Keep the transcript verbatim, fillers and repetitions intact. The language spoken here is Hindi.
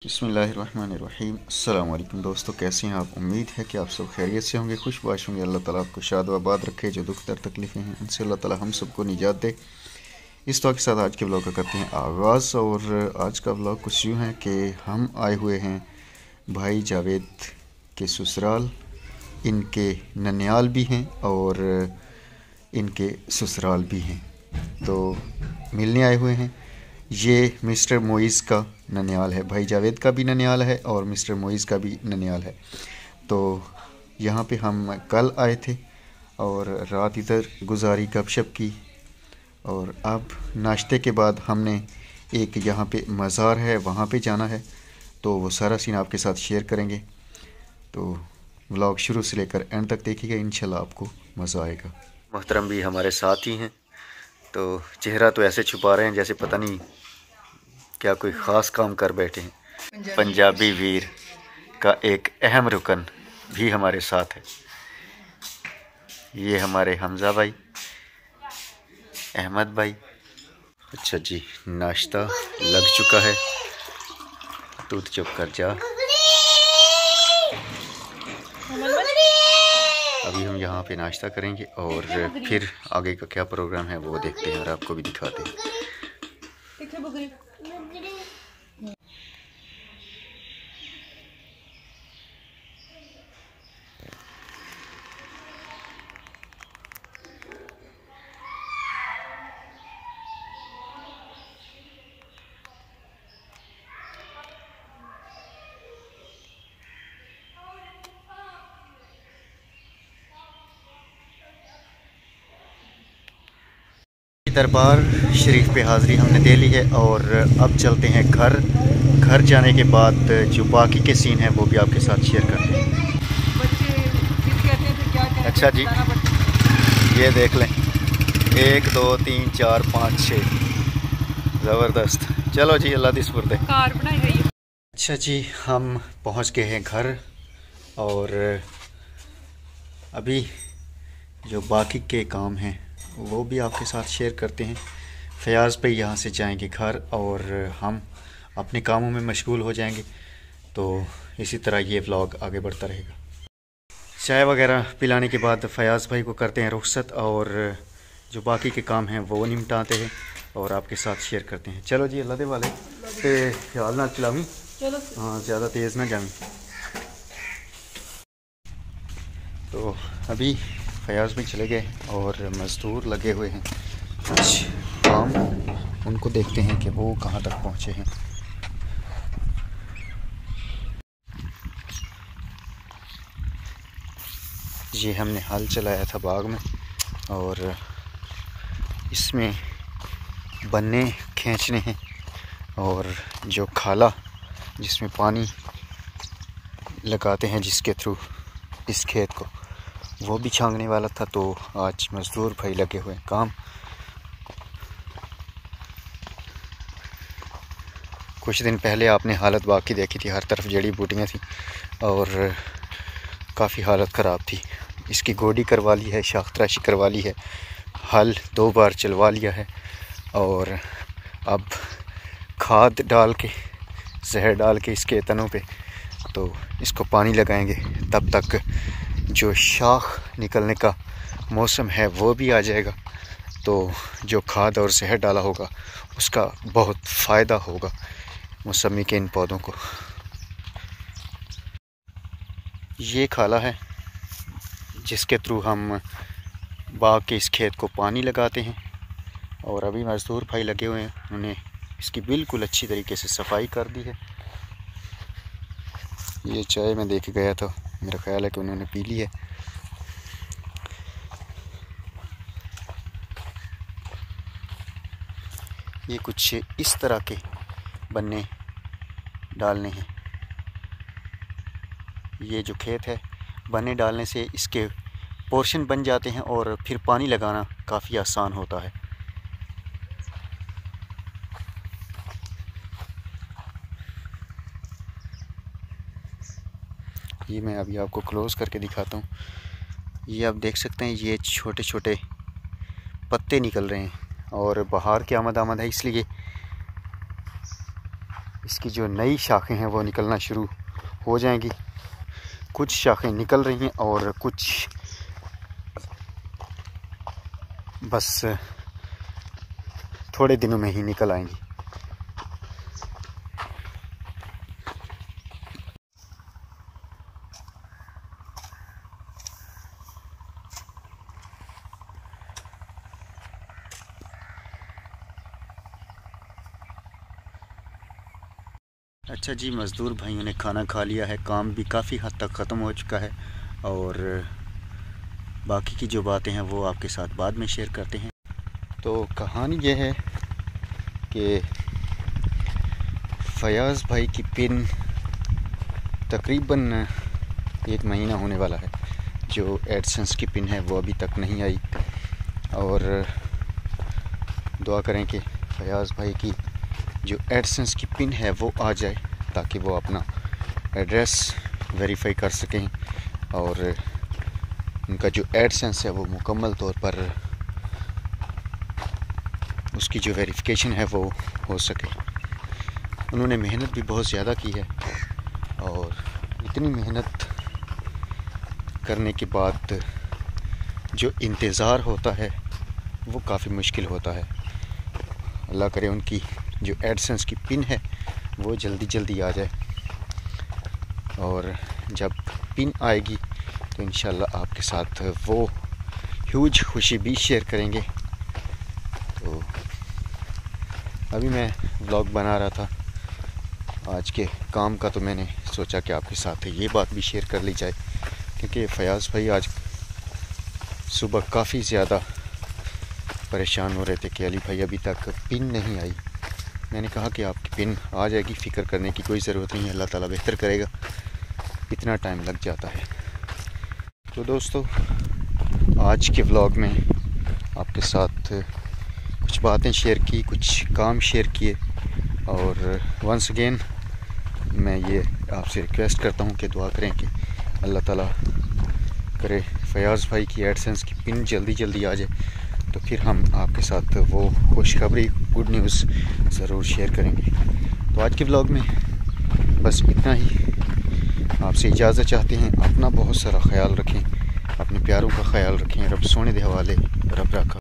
बिस्मिल्लाहिर्रहमानिर्रहीम। अस्सलाम वालेकुम दोस्तों, कैसे हैं आप? उम्मीद है कि आप सब खैरियत से होंगे, खुशबाश होंगे। अल्लाह ताला आपको शाद व आबाद रखे। जो दुख दर तकलीफ़ें हैं उनसे अल्लाह ताला हम सबको निजात दे। इस दुआ के साथ आज के ब्लॉग का करते हैं आगाज़। और आज का ब्लॉग कुछ यूँ है कि हम आए हुए हैं भाई जावेद के ससुराल। इनके ननियाल भी हैं और इनके ससुराल भी हैं, तो मिलने आए हुए हैं। ये मिस्टर मोइज़ का ननियाल है, भाई जावेद का भी ननियाल है और मिस्टर मोइज़ का भी ननियाल है। तो यहाँ पे हम कल आए थे और रात इधर गुजारी, गपशप की। और अब नाश्ते के बाद हमने एक यहाँ पे मज़ार है, वहाँ पे जाना है, तो वो सारा सीन आपके साथ शेयर करेंगे। तो व्लॉग शुरू से लेकर एंड तक देखिएगा, इंशाल्लाह आपको मज़ा आएगा। मोहतरम भी हमारे साथ ही हैं, तो चेहरा तो ऐसे छुपा रहे हैं जैसे पता नहीं क्या कोई ख़ास काम कर बैठे हैं। पंजाबी वीर का एक अहम रुकन भी हमारे साथ है। ये हमारे हमज़ा भाई, अहमद भाई। अच्छा जी, नाश्ता लग चुका है। तू चुप कर जा। अभी हम यहाँ पे नाश्ता करेंगे और फिर आगे का क्या प्रोग्राम है वो देखते हैं और आपको भी दिखाते हैं। दरबार शरीफ पे हाज़िरी हमने दे ली है और अब चलते हैं घर। घर जाने के बाद जो बाकी के सीन हैं वो भी आपके साथ शेयर करते हैं। अच्छा जी, ये देख लें, एक दो तीन चार पाँच छः, ज़बरदस्त। चलो जी, अल्लाह दी सुपुर्द है। कार बनाई गई है। अच्छा जी, हम पहुंच गए हैं घर और अभी जो बाकी के काम हैं वो भी आपके साथ शेयर करते हैं। फयाज़ पे यहाँ से जाएंगे घर और हम अपने कामों में मशगूल हो जाएंगे। तो इसी तरह ये व्लॉग आगे बढ़ता रहेगा। चाय वगैरह पिलाने के बाद फयाज़ भाई को करते हैं रुखसत और जो बाकी के काम हैं वो निपटाते हैं और आपके साथ शेयर करते हैं। चलो जी, अल्लाह दे वाले ते ख्याल ना चलावी, हाँ ज़्यादा तेज़ ना जावी। तो अभी फयाज़ भी चले गए और मज़दूर लगे हुए हैं कुछ काम। उनको देखते हैं कि वो कहाँ तक पहुँचे हैं। ये हमने हल चलाया था बाग में और इसमें बन्ने खींचने हैं और जो खाला जिसमें पानी लगाते हैं जिसके थ्रू इस खेत को, वो भी छांगने वाला था। तो आज मज़दूर भाई लगे हुए हैं काम। कुछ दिन पहले आपने हालत बाग की देखी थी, हर तरफ जड़ी बूटियाँ थी और काफ़ी हालत ख़राब थी। इसकी गोडी करवा ली है, शाख तराशी करवा ली है, हल दो बार चलवा लिया है और अब खाद डाल के, जहर डाल के इसके तनों पे तो इसको पानी लगाएंगे। तब तक जो शाख निकलने का मौसम है वो भी आ जाएगा, तो जो खाद और जहर डाला होगा उसका बहुत फ़ायदा होगा मौसमी के इन पौधों को। ये खाला है जिसके थ्रू हम बाग के इस खेत को पानी लगाते हैं और अभी मज़दूर भाई लगे हुए हैं, उन्होंने इसकी बिल्कुल अच्छी तरीके से सफाई कर दी है। ये चाय मैं देके गया था, मेरा ख्याल है कि उन्होंने पी ली है। ये कुछ इस तरह के बन्ने डालने हैं। ये जो खेत है, बन्ने डालने से इसके पोर्शन बन जाते हैं और फिर पानी लगाना काफ़ी आसान होता है। ये मैं अभी आपको क्लोज़ करके दिखाता हूँ। ये आप देख सकते हैं, ये छोटे छोटे पत्ते निकल रहे हैं और बहार की आमद आमद है, इसलिए इस इसकी जो नई शाखें हैं वो निकलना शुरू हो जाएंगी। कुछ शाखें निकल रही हैं और कुछ बस थोड़े दिनों में ही निकल आएंगी। अच्छा जी, मज़दूर भाइयों ने खाना खा लिया है, काम भी काफ़ी हद तक ख़त्म हो चुका है और बाकी की जो बातें हैं वो आपके साथ बाद में शेयर करते हैं। तो कहानी ये है कि फयाज़ भाई की पिन तकरीबन एक महीना होने वाला है, जो एडसेंस की पिन है वो अभी तक नहीं आई और दुआ करें कि फयाज़ भाई की जो एडसेंस की पिन है वो आ जाए ताकि वो अपना एड्रेस वेरीफाई कर सकें और उनका जो एडसेंस है वो मुकम्मल तौर पर उसकी जो वेरिफिकेशन है वो हो सके। उन्होंने मेहनत भी बहुत ज़्यादा की है और इतनी मेहनत करने के बाद जो इंतज़ार होता है वो काफ़ी मुश्किल होता है। अल्लाह करे उनकी जो एडसेंस की पिन है वो जल्दी जल्दी आ जाए और जब पिन आएगी तो इंशाल्लाह आपके साथ वो ह्यूज खुशी भी शेयर करेंगे। तो अभी मैं व्लॉग बना रहा था आज के काम का, तो मैंने सोचा कि आपके साथ ये बात भी शेयर कर ली जाए क्योंकि फयाज़ भाई आज सुबह काफ़ी ज़्यादा परेशान हो रहे थे कि अली भाई अभी तक पिन नहीं आई। मैंने कहा कि आपकी पिन आ जाएगी, फ़िक्र करने की कोई ज़रूरत नहीं है, अल्लाह ताला बेहतर करेगा, इतना टाइम लग जाता है। तो दोस्तों, आज के व्लॉग में आपके साथ कुछ बातें शेयर की, कुछ काम शेयर किए और वंस अगेन मैं ये आपसे रिक्वेस्ट करता हूँ कि दुआ करें कि अल्लाह ताला करे फयाज़ भाई की एडसेंस की पिन जल्दी जल्दी आ जाए, तो फिर हम आपके साथ वो खुशखबरी गुड न्यूज़ ज़रूर शेयर करेंगे। तो आज के व्लॉग में बस इतना ही। आपसे इजाज़त चाहते हैं। अपना बहुत सारा ख्याल रखें, अपने प्यारों का ख्याल रखें। रब सोने दे हवाले, रब रखा।